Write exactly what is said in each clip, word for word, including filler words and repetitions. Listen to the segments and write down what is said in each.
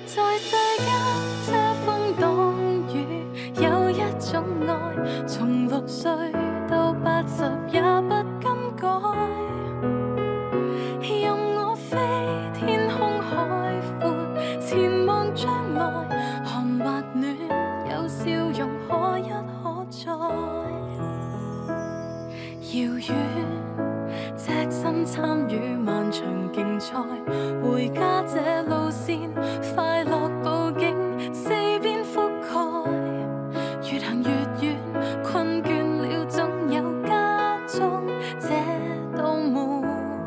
在世間遮風擋雨，有一種愛，從六歲到八十也不更改。任我飛，天空海闊，前望將來，寒或暖，有笑容可一可再。遙遠，隻身參與漫長競賽，回家這路線，快樂佈景四邊覆蓋。越行越遠，困倦了總有家中這道門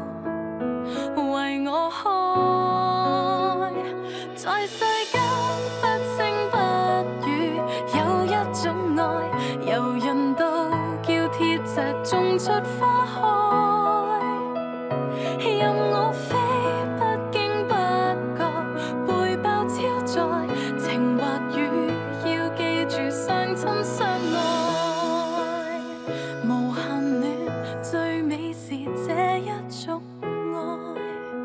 為我開。在世間不聲不語，有一種愛，柔韌到叫鐵石種出花開。任我飛，不經不覺，背包超載，情或雨，要記住相親相愛。無限暖，最美是這一種愛。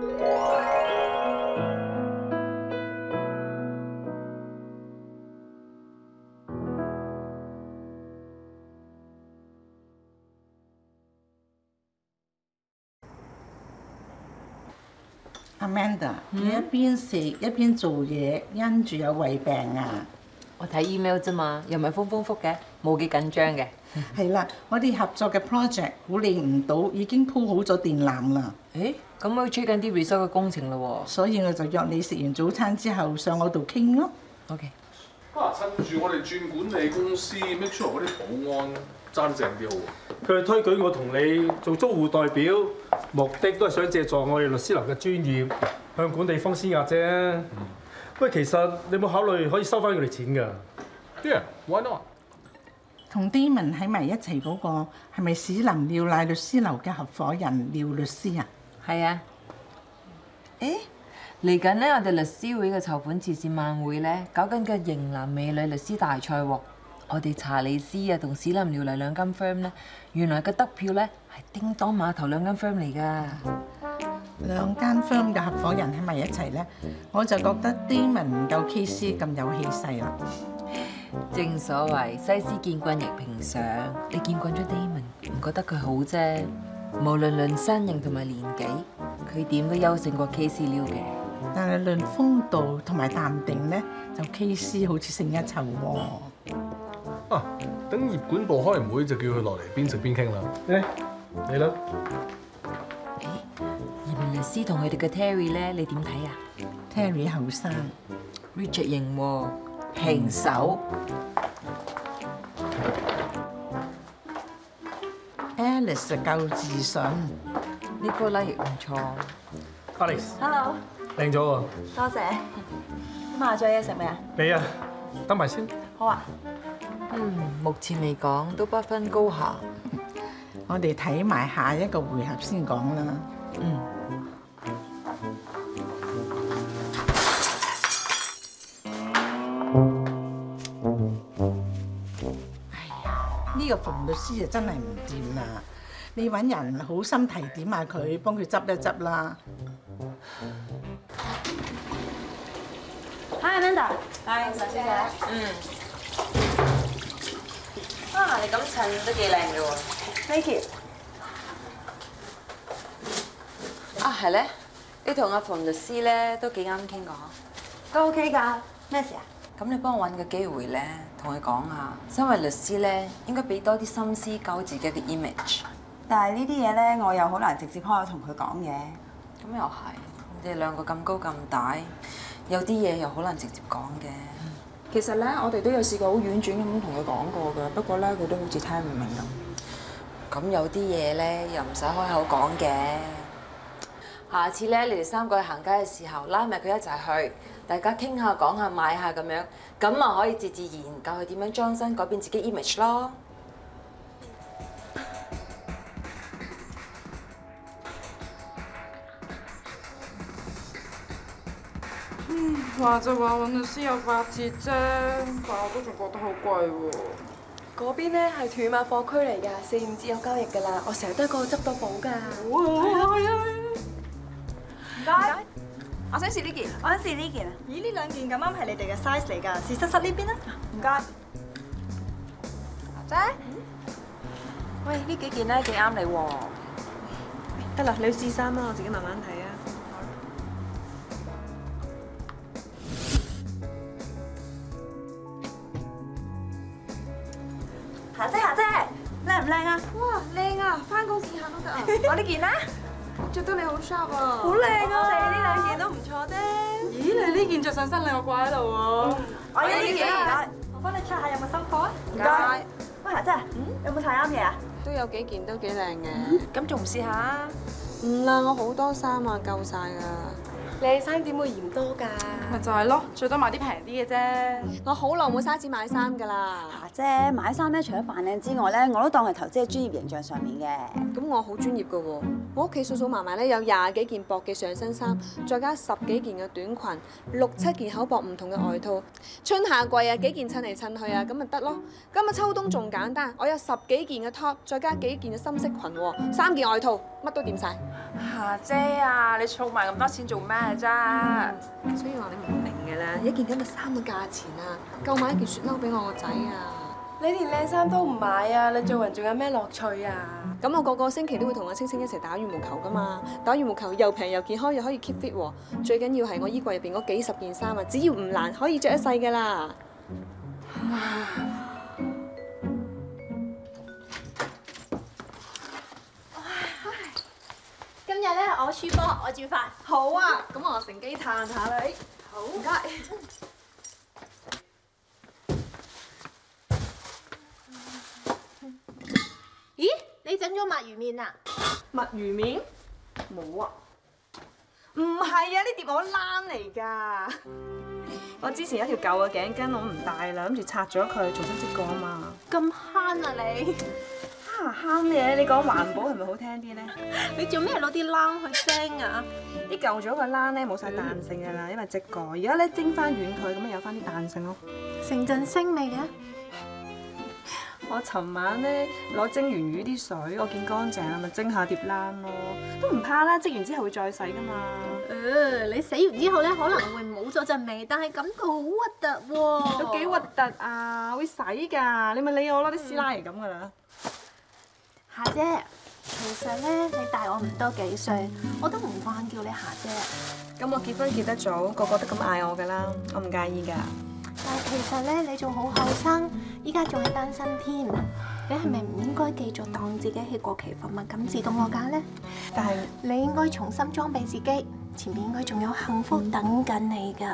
Amanda，你一邊食一邊做嘢，因住有胃病啊？ 我睇 email 啫嘛，又唔係風風覆嘅，冇幾緊張嘅。 係啦，我哋合作嘅 project 估你唔到，已經鋪好咗電纜啦。 誒，咁我追緊啲 resort 嘅工程咯喎。 所以我就約你食完早餐之後上我度傾咯。 OK。 啊，趁住我哋轉管理公司 make sure 嗰啲保安爭正啲好喎。 佢哋推舉我同你做租戶代表，目的都係想借助我哋律師樓嘅專業，向管地方施壓啫。嗯、喂，其實你有冇考慮可以收翻佢哋錢㗎 ？Yeah，why not？ 同 Damon 喺埋一齊嗰個係咪史林廖賴律師樓嘅合夥人廖律師啊？ 係啊。誒，嚟緊咧，我哋律師會嘅籌款慈善晚會咧，搞緊嘅型男美女律師大賽喎。我哋查理斯啊同史林廖賴兩間 firm 咧，原來嘅得票咧係叮當碼頭兩間 firm 嚟㗎。 兩間 firm 嘅合夥人喺埋一齊咧，我就覺得 Damon 唔夠 K C 咁有氣勢啦。 正所謂西施見君亦平常，你見慣咗 Damon， 唔覺得佢好啫。無論論身形同埋年紀，佢點都優勝過 K C 撩嘅。 但係論風度同埋淡定咧，就 K C 好似勝一籌喎。 啊，等業管部開完會就叫佢落嚟邊食邊傾啦。 誒，你啦。 誒，葉文律師同佢哋嘅 Terry 咧，你點睇啊 ？Terry 後生 ，Richard 型喎，平手。 Alice 就夠自信。 Nicola 亦唔錯。 Alice。 Hello。 靚咗喎。 多謝。咁啊，仲有嘢食未啊？ 你啊，等埋先。 好啊。 嗯，目前嚟講都不分高下。 我哋睇埋下一個回合先講啦。 嗯。 哎呀，呢個馮律師就真係唔掂啦！你揾人好心提點下佢，幫佢執一執啦。 Hi Amanda。 係，小姐。嗯。啊！你咁襯都幾靚嘅喎。 Thank you。 啊，係咧，你同阿馮律師咧都幾啱傾㗎嗬。 都 OK 㗎。咩事啊？ 咁你幫我揾個機會咧，同佢講下，身為律師咧，應該俾多啲心思搞自己嘅 image。 但係呢啲嘢咧，我又好難直接開口同佢講嘅。 咁又係，你哋兩個咁高咁大，有啲嘢又好難直接講嘅。 其實咧，我哋都有試過好婉轉咁同佢講過㗎，不過咧佢都好似聽唔明咁。 咁有啲嘢咧又唔使開口講嘅。下次咧，你哋三個去行街嘅時候，拉埋佢一齊去，大家傾下講下買下咁樣，咁啊可以自自然然教佢點樣裝身改變自己 image 咯。 嗯，話就話揾律師有八折啫，但我都仲覺得好貴喎。 嗰邊咧係斷碼貨區嚟㗎，四五折有交易㗎啦，我成日都喺嗰度執到寶㗎。 哇！ 唔該。 我想試呢件， 我想試呢件啊！咦，呢兩件咁啱係你哋嘅 size 嚟㗎，試室室呢邊啊！ 唔該。姐，喂，呢幾件咧幾啱你喎。得啦，你去試衫啦，我自己慢慢睇啊。 霞姐，霞姐，靚唔靚啊？ 哇，靚啊！翻工試下都得啊。我呢件咧，着得你好 sharp 啊！ 好靚啊！ 你呢兩件都唔錯啫。 咦，你呢件着上身靚過掛喺度喎。 我要呢件，唔該。我幫你 check 下有冇收貨啊？ 唔該。 喂，霞姐，有冇睇啱嘢啊？ 都有幾件都幾靚嘅。咁仲唔試下？唔啦，我好多衫啊，夠晒㗎。靚衫點會嫌多㗎？ 咪就係咯，最多買啲平啲嘅啫。 我好耐冇嘥錢買衫㗎啦。 霞姐買衫咧，除咗扮靚之外咧，我都當係投資喺專業形象上面嘅。 咁我好專業㗎喎，我屋企數數埋埋咧有廿幾件薄嘅上身衫，再加十幾件嘅短裙，六七件厚薄唔同嘅外套，春夏季啊幾件襯嚟襯去啊，咁咪得咯。今日秋冬仲簡單，我有十幾件嘅 top， 再加幾件嘅深色裙喎，三件外套，乜都掂晒。 霞姐啊，你儲埋咁多錢做咩啫？ 所以話你唔明嘅啦，一件咁嘅衫嘅價錢啊，夠買一件雪褸俾我個仔啊！ 你連靚衫都唔買啊！你做人仲有咩樂趣啊？ 咁我個個星期都會同阿青青一齊打羽毛球噶嘛，打羽毛球又平又健康又可以 keep fit 喎，最緊要係我衣櫃入邊嗰幾十件衫啊，只要唔爛可以着一世噶啦。 今日咧我輸波，我煮飯。 好啊，咁我乘機嘆下你。好，唔該。 咦，你整咗墨魚麵啊？ 墨魚麵？冇啊。唔係啊，呢碟我躝嚟㗎。我之前有條舊嘅頸巾，我唔戴啦，諗住拆咗佢，重新織過啊嘛。 咁慳啊你！ 啊慳嘢，你講環保係咪好聽啲咧？ 你做咩攞啲冷去蒸啊？ 啲舊咗個冷咧冇晒彈性㗎啦，因為織過。而家咧蒸翻軟佢，咁咪有翻啲彈性咯。 成陣腥味嘅。 我尋晚咧攞蒸完魚啲水，我見乾淨啦，咪蒸下碟冷咯，都唔怕啦，織完之後會再洗㗎嘛。 誒，你洗完之後咧可能會冇咗陣味，但係感覺好核突喎。 有幾核突啊？會洗㗎，你咪理我咯，啲師奶嚟咁㗎啦。 霞姐，其實咧你大我唔多幾歲，我都唔慣叫你霞姐。 咁我結婚結得早，個個都咁嗌我㗎啦，我唔介意㗎。 但係其實咧你仲好後生，依家仲係單身添，你係咪唔應該繼續當自己係過期貨物咁自動落架咧？ 但係你應該重新裝備自己，前面應該仲有幸福等緊你㗎。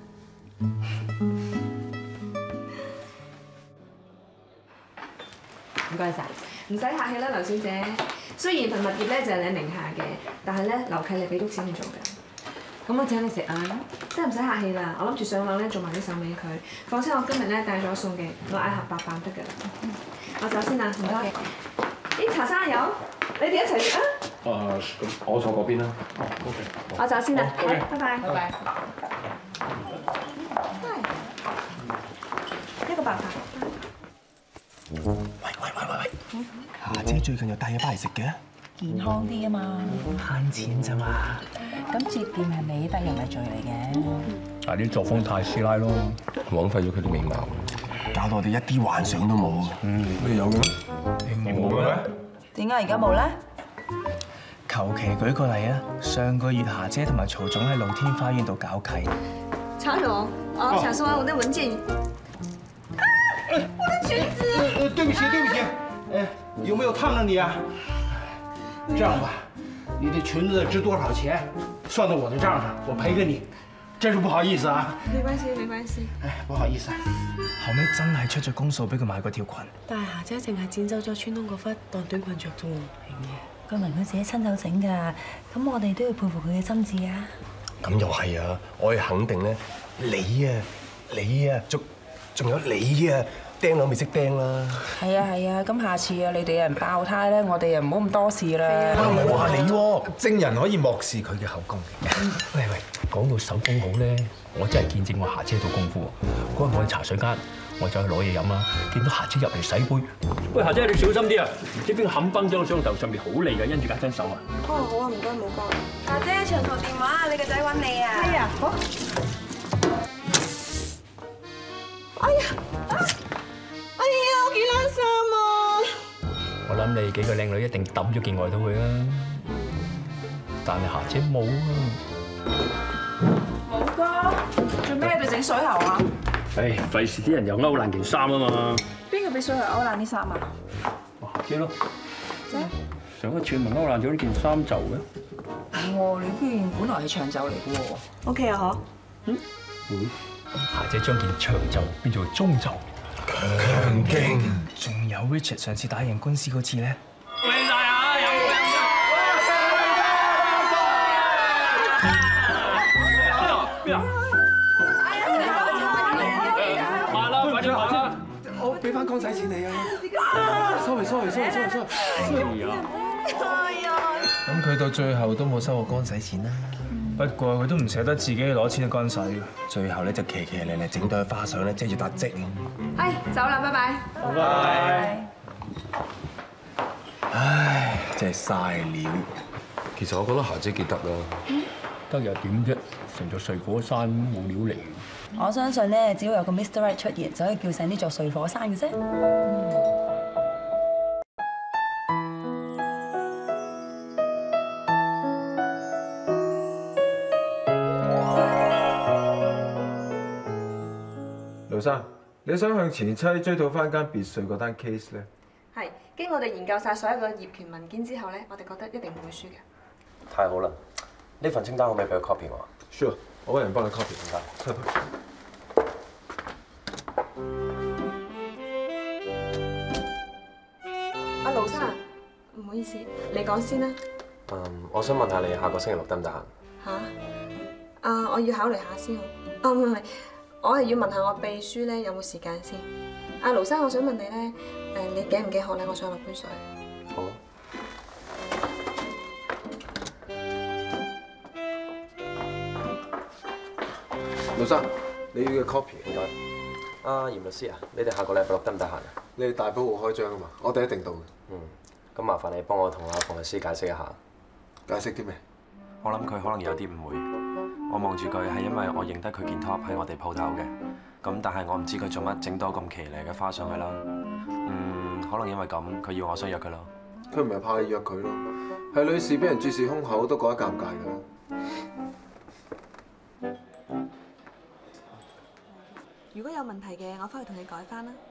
唔該晒，唔使客氣啦，劉小姐。雖然份物業咧就係你名下嘅，但係咧樓契你俾足錢去做㗎。咁我請你食晏啦，真係唔使客氣啦。我諗住上樓咧做埋啲手尾佢。況且我今日咧帶咗餸嘅，我嗌盒白飯得㗎啦。我走先啦，唔該。啲茶生有，你哋一齊食啊！ 誒，咁我坐嗰邊啦。哦，OK。 我走先啦， 好，OK， 拜拜。 拜拜。 一個白飯。 喂喂喂喂喂，霞姐最近又帶嘢翻嚟食嘅？ 健康啲啊嘛， 慳錢咋嘛？ 咁節儉係美德又唔係罪嚟嘅。 係啲作風太師奶咯，枉費咗佢啲美貌， 搞到我哋一啲幻想都冇。 嗯，咩有嘅咩？你冇嘅咩？ 點解而家冇咧？ 求其舉個例啊，上個月霞姐同埋曹總喺露天花園度搞契。 查總，我想說完我的文件。啊！我的裙子。 呃，對不起，對不起，呃，有沒有燙着你啊？這樣吧，你的裙子值多少錢，算到我的賬上，我賠給你。真是不好意思啊。 沒關係，沒關係。 唉，不好意思啊。 後尾真係出咗公數俾佢買嗰條裙。 但係霞姐淨係剪走咗穿窿嗰忽當短裙着啫喎。 據聞佢自己親手整㗎，咁我哋都要佩服佢嘅心智啊！ 咁又係啊，我係肯定咧，你啊，你啊，仲仲有你啊，釘兩未識釘啦。 係啊係啊，咁下次啊，你哋有人爆胎咧，我哋又唔好咁多事啦。 我唔係話你喎， 證人可以漠視佢嘅口供嘅。 喂喂，講到手工好咧，我真係見證過霞姐做功夫喎。嗰日我去茶水間， 我走去攞嘢飲啦，見到霞姐入嚟洗杯。喂，霞姐你小心啲啊！呢邊冚崩咗個雙頭上面好利㗎，因住隔親手啊！ 哦，好啊，唔該，冇該。 霞姐，長途電話，你個仔揾你啊！ 係啊，好。哎呀！哎呀，我幾冷衫啊！ 我諗你幾個靚女一定抌咗件外套佢啦，但係霞姐冇啊！ 冇哥，做咩喺度整水喉啊？ 唉，費事啲人又勾爛件衫啊嘛！ 邊個俾水喉勾爛啲衫啊？ 霞姐咯，上一次咪勾爛咗呢件衫袖嘅。 哦，你件本來係長袖嚟嘅喎。O K 啊，嗬。 嗯。會。霞姐將件長袖變做中袖。 強勁。 仲有 Richard 上次打贏官司嗰次咧。 恭喜曬啊！有冇飲㗎？邊啊？快啦，快啲快啦！ 我俾翻乾洗錢你啊 ！sorry sorry sorry sorry sorry 啊！咁佢到最後都冇收過乾洗錢啦。 不過佢都唔捨得自己攞錢去乾洗嘅。 最後咧就騎騎嚟嚟整到佢花相咧遮住笪積。 哎，走啦，拜拜。 拜拜。 唉，真係嘥料。 其實我覺得霞姐幾得啦。 得又點啫？成座睡火山冇料嚟。 我相信咧，只要有個 Mister Right 出現，就可以叫醒呢座睡火山嘅啫。 盧生，你想向前妻追討翻間別墅嗰單 case 咧？ 係，經我哋研究晒所有嘅業權文件之後咧，我哋覺得一定唔會輸嘅。 太好啦！呢份清單可唔可以俾佢 copy 我 ？Sure，我揾人幫你 copy 唔該。 阿盧生，唔好意思，你講先啦。 嗯，我想問下你下個星期六得唔得閒？ 吓？啊，我要考慮下先好。啊，唔係唔係，我係要問下我秘書咧有冇時間先。阿盧生，我想問你咧，誒，你幾唔幾渴咧？我想落杯水。 好。 盧生，你要嘅 copy 唔該。阿嚴律師啊，你哋下個禮拜六得唔得閒啊？ 你哋大埔號開張啊嘛，我哋一定到嘅。 嗯，咁麻煩你幫我同阿馮律師解釋一下。 解釋啲咩？ 我諗佢可能有啲誤會。我望住佢係因為我認得佢件 top 喺我哋鋪頭嘅，咁但係我唔知佢做乜整多咁奇離嘅花上去啦。嗯，可能因為咁，佢要我相約佢咯。 佢唔係怕你約佢咯，係女士俾人注視胸口都覺得尷尬㗎啦。 如果有問題嘅，我翻去同你改翻啦。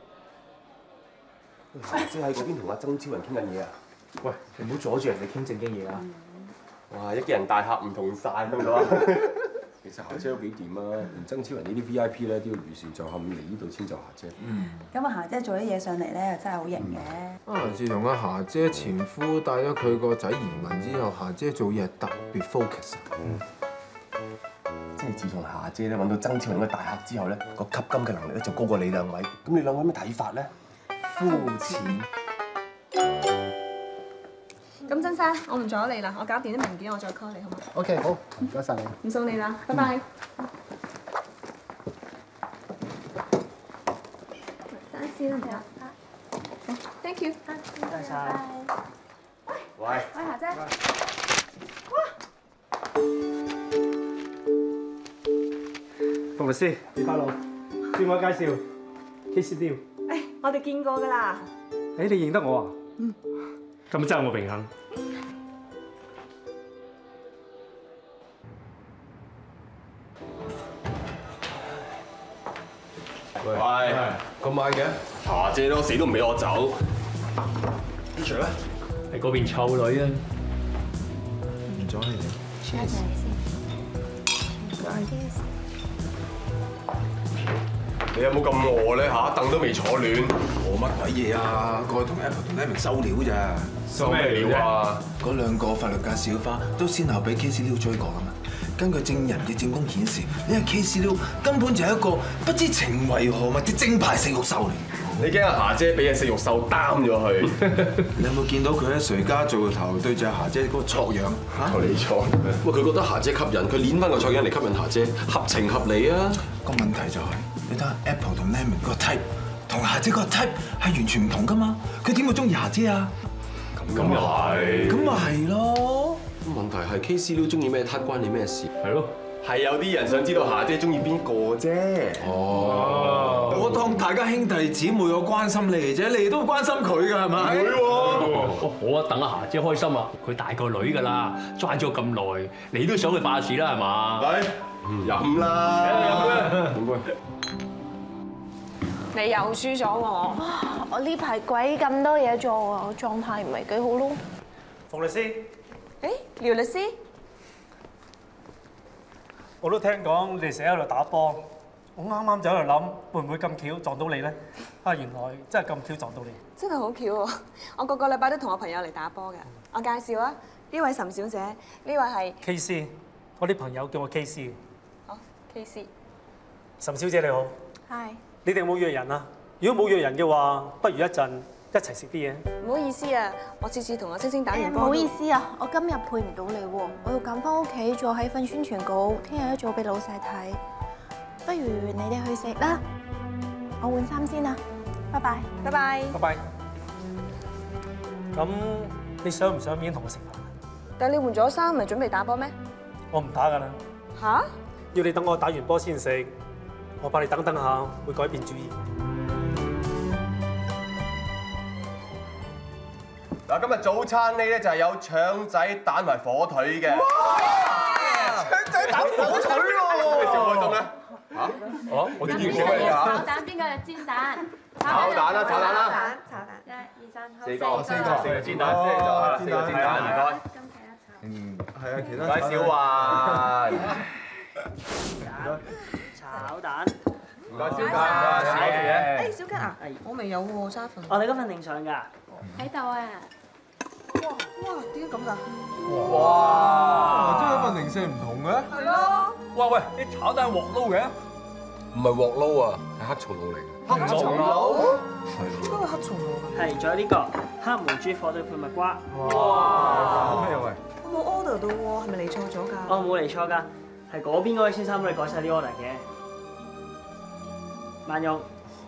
霞姐喺嗰邊同阿曾超人傾緊嘢啊！ 喂，你唔好阻住人哋傾正經嘢啊！ 哇，一家人大客唔同晒咁講。 其實霞姐都幾掂啊，連曾超人呢啲 V I P 咧都要如是就冚嚟呢度遷就霞姐。 嗯。咁啊，霞姐做啲嘢上嚟咧，真係好型嘅。 啊，自從阿霞姐前夫帶咗佢個仔移民之後，霞姐做嘢係特別 focus。 嗯。即係自從霞姐咧揾到曾超人嘅大客之後咧，個吸金嘅能力咧就高過你兩位。咁你兩位有咩睇法咧？膚淺。 咁曾生，我唔阻你啦，我搞掂啲文件，我再 call 你好嗎 ？OK， 好，唔該晒你。 唔送你啦，拜拜。等先啦，好 ，thank you。唔該晒。 喂。 喂，霞姐。 馮律師，你翻路，自我介紹 ，Case Deal。 誒，我哋見過㗎啦。 誒，你認得我啊？嗯。咁真係我榮幸。 喂，咁晚嘅，霞姐都死都唔俾我走。Richard咧， 喺嗰邊湊女啊。 唔阻你哋。 多謝你先。 你有冇咁餓咧嚇？凳都未坐暖。 餓乜鬼嘢啊？過去同 Apple 同 Lemon 收料咋？ 收咩料啊？ 嗰兩個法律界小花都先後俾 Case Liu 追過㗎嘛。根據證人嘅證供顯示，呢個 Case Liu根本就係一個不知情為何物嘅正牌性慾獸嚟。 你驚阿霞姐俾隻食肉獸擔咗佢？ 你有冇見到佢喺誰家做頭對住阿霞姐嗰個錯樣嚇？ 你錯喂，佢覺得霞姐吸引，佢攣翻個錯樣嚟吸引霞姐，合情合理啊！ 個問題就係你睇下 Apple 同 Lemon 個 type， 同霞姐個 type 係完全唔同噶嘛，佢點會中意霞姐啊？ 咁又係， 咁咪係咯。 問題係 K C 都中意咩 type 關你咩事？ 係咯。 係有啲人想知道霞姐中意邊個啫。 哦，我當大家兄弟姊妹，我關心你啫，你都關心佢㗎係咪？ 會喎。 我等阿霞姐開心啊！佢大個女㗎啦，抓咗咁耐，你都想去化事啦係嘛？ 嚟飲啦！飲杯。 你又輸咗喎！ 我呢排鬼咁多嘢做啊，我狀態唔係幾好咯。 馮律師， 誒，廖律師。 我都聽講你哋成日喺度打波，我啱啱就喺度諗，會唔會咁巧撞到你咧？啊，原來真係咁巧撞到你。 真係好巧喎！我個個禮拜都同我朋友嚟打波嘅。我介紹啊，呢位岑小姐，呢位係 K C， 我啲朋友叫我 K C。 好 ，K C。 岑小姐你好。 係。 你哋有冇約人啊？如果冇約人嘅話，不如一陣一齊食啲嘢。 唔好意思啊，我次次同阿星星打完波。 唔好意思啊，我今日配唔到你喎，我要趕翻屋企做喺份宣傳稿，聽日一早俾老細睇。不如你哋去食啦，我換衫先啦，拜拜。 拜拜。 拜拜。咁你想唔想面同我食飯？ 但係你換咗衫，咪準備打波咩？ 我唔打㗎啦。 吓？ 要你等我打完波先食，我怕你等等下會改變主意。 嗱，今日早餐呢咧就係有腸仔蛋同埋火腿嘅。哇！腸仔蛋火腿喎！咩小開心咧？嚇？哦，我見過咩㗎？ 炒蛋邊個係煎蛋？ 炒蛋啦，炒蛋啦。 炒蛋。一、二、三， 四個，四個，四個煎蛋，即係就係四個煎蛋，唔該。 嗯，係啊，其他唔該，小華。 炒蛋。 唔該，小吉。炒嘢。 誒，小吉啊，我未有喎，差份。 哦，你嗰份定上㗎？ 喺度啊！ 哇哇，點解咁㗎？ 哇！真係份零舍唔同嘅。 係咯。 哇喂，啲炒蛋係鑊撈嘅？ 唔係鑊撈啊，係黑松露嚟嘅。 黑松露？ 係。 點解會黑松露㗎？ 係，仲有呢個黑毛豬火腿配蜜瓜。 哇！咩喂？ 我冇 order 到喎，係咪嚟錯咗㗎？ 哦，冇嚟錯㗎，係嗰邊嗰位先生幫你改晒啲 order 嘅。慢用。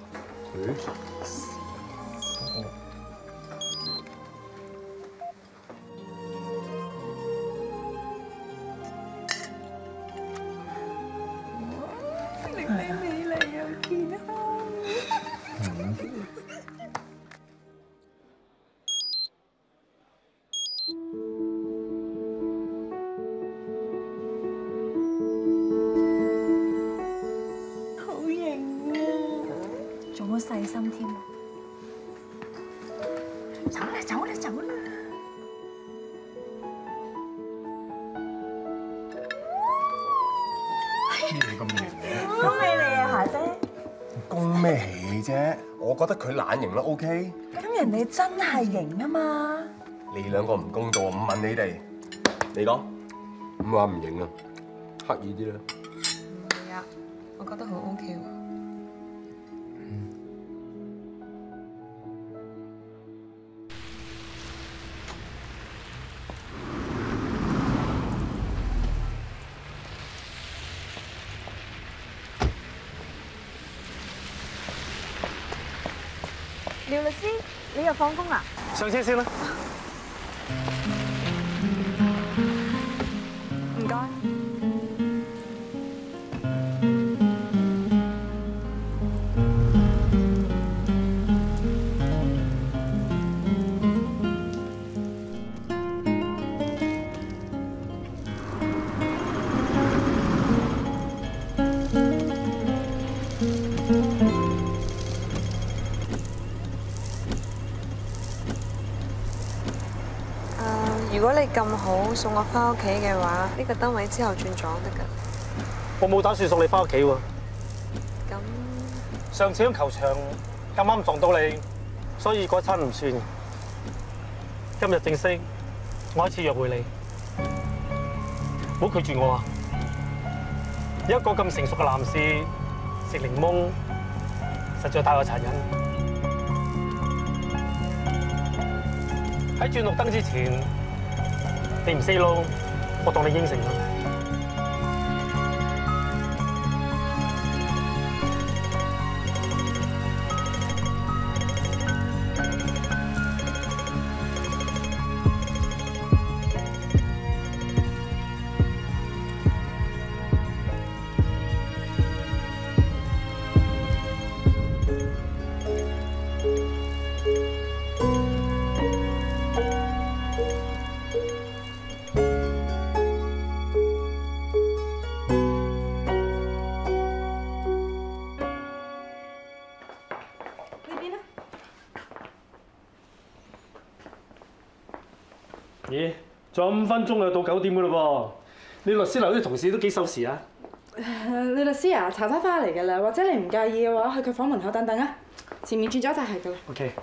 美麗又健康。好型啊！ 仲好細心添。 走啦走啦走啦！ 咩咁型嘅？ 恭喜你啊，霞姐！ 恭咩喜啫？我覺得佢懶型啦 ，OK？ 咁人哋真係型啊嘛！ 你兩個唔公道，唔問你哋。你講，唔話唔型啊，刻意啲啦。 係啊，我覺得好 OK 喎。廖律師，你又放工啦？ 上車先啦。 唔該。如果你咁好送我翻屋企嘅話，呢個單位之後轉左得㗎。 我冇打算送你翻屋企喎。 咁上次喺球場咁啱撞到你，所以嗰餐唔算。今日正式，我開始約會你，唔好拒絕我啊！一個咁成熟嘅男士食檸檬，實在太過殘忍。 喺轉綠燈之前，你唔 say no， 我當你應承啦。咦，仲有五分鐘就到九點噶嘞噃！你律師樓啲同事都幾守時啊？ 你律師啊，茶餐翻嚟㗎啦，或者你唔介意嘅話，去佢房門口等等啊。前面轉咗就係㗎啦。 OK。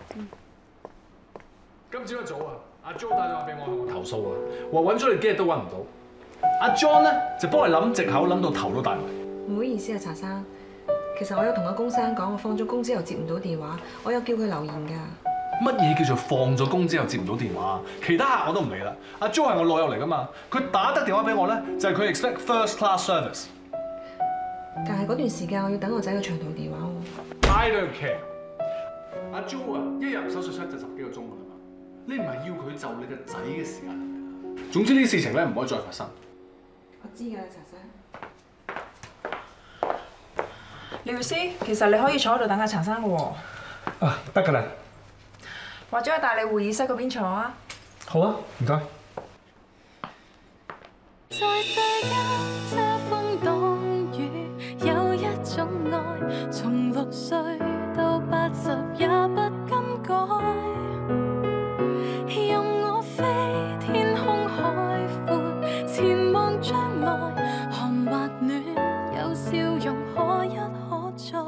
今朝一早啊，阿 Jo 打電話俾我，向我投訴啊，話揾咗你幾日都揾唔到。阿 John 咧就幫你諗藉口，諗到頭都大埋。 唔好意思啊，茶生。其實我有同阿公生講，我放咗工之後接唔到電話，我有叫佢留言㗎。 乜嘢叫做放咗工之後接唔到電話？其他客我都唔理啦。阿 Jo 係我老友嚟噶嘛，佢打得電話俾我咧，就係佢 expect first class service。 但係嗰段時間我要等我仔嘅長途電話喎。 I don't care。阿 Jo 啊，一日手術室就十幾個鐘噶啦嘛，你唔係要佢就你個仔嘅時間係咪啊？總之呢啲事情咧唔可以再發生。 我知㗎啦，茶生。 廖律師，其實你可以坐喺度等下茶生嘅喎。 啊，得㗎啦。 或者我帶你會議室嗰邊坐啊。 好啊，唔該。 在世間遮風擋雨，有一種愛，從六歲到八十也不更改。任我飛天空海闊，前望將來，寒或暖，有笑容可一可再。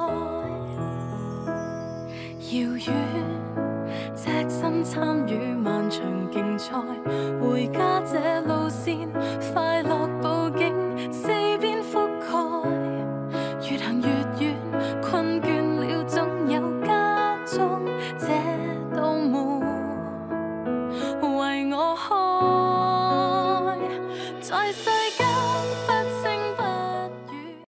遙遠。隻身參與漫長競賽，回家這路線，快樂佈景四邊覆蓋。越行越遠，困倦了總有家中這道門為我開，在世間。